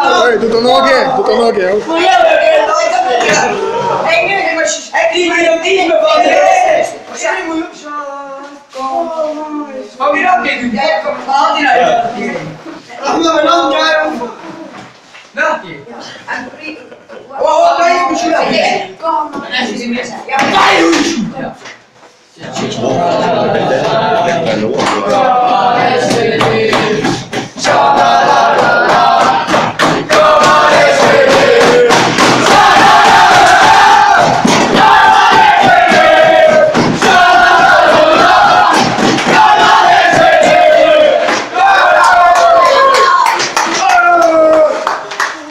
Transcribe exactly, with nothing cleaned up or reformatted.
Hey, doe dan nog een keer. Doe dan nog een keer. Hey, nee, maar die wil niet meer van de Hou je dat niet? Ja, kom, haal die uit. Laat me maar dan kijken. Nou, oh, oh, daar is misschien wel. Kom, dan is hij weer. Ja, daar is hij. Ja.